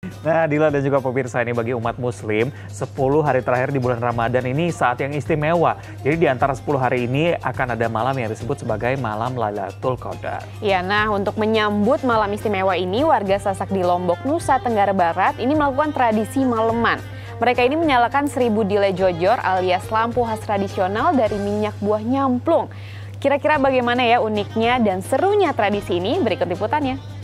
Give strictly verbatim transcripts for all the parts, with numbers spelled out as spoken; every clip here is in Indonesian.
Nah, Dila dan juga pemirsa, ini bagi umat muslim, sepuluh hari terakhir di bulan Ramadan ini saat yang istimewa. Jadi di antara sepuluh hari ini akan ada malam yang disebut sebagai malam Lailatul Qadar. Ya, nah untuk menyambut malam istimewa ini, warga Sasak di Lombok, Nusa Tenggara Barat ini melakukan tradisi maleman. Mereka ini menyalakan seribu dile jojor alias lampu khas tradisional dari minyak buah nyamplung. Kira-kira bagaimana ya uniknya dan serunya tradisi ini? Berikut liputannya.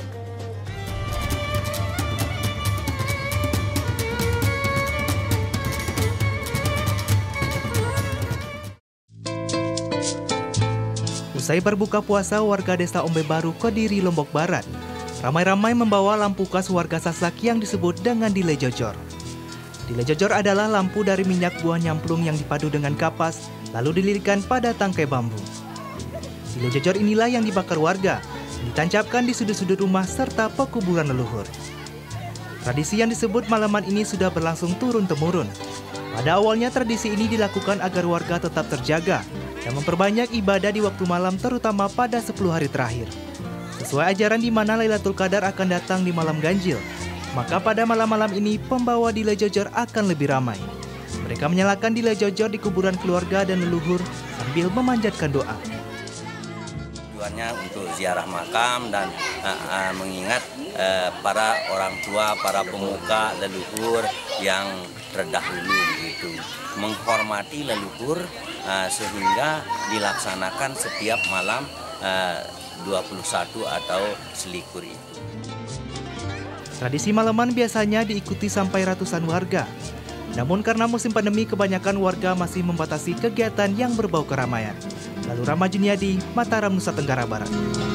Usai berbuka puasa, warga desa Ombe Baru, Kediri, Lombok Barat ramai-ramai membawa lampu khas warga Sasak yang disebut dengan dile jojor. Dile jojor adalah lampu dari minyak buah nyamplung yang dipadu dengan kapas, lalu dililitkan pada tangkai bambu. Dile jojor inilah yang dibakar warga, ditancapkan di sudut-sudut rumah serta pekuburan leluhur. Tradisi yang disebut malaman ini sudah berlangsung turun-temurun. Pada awalnya tradisi ini dilakukan agar warga tetap terjaga dan memperbanyak ibadah di waktu malam, terutama pada sepuluh hari terakhir. Sesuai ajaran di mana Lailatul Qadar akan datang di malam ganjil, maka pada malam-malam ini pembawa dile jojor akan lebih ramai. Mereka menyalakan dile jojor di kuburan keluarga dan leluhur sambil memanjatkan doa. Tujuannya untuk ziarah makam dan uh, uh, mengingat uh, para orang tua, para pemuka leluhur yang terdahulu, gitu. Menghormati leluhur uh, sehingga dilaksanakan setiap malam uh, dua puluh satu atau selikur itu. Tradisi malaman biasanya diikuti sampai ratusan warga. Namun karena musim pandemi, kebanyakan warga masih membatasi kegiatan yang berbau keramaian. Lalu Rama Juniadi, Mataram, Nusa Tenggara Barat.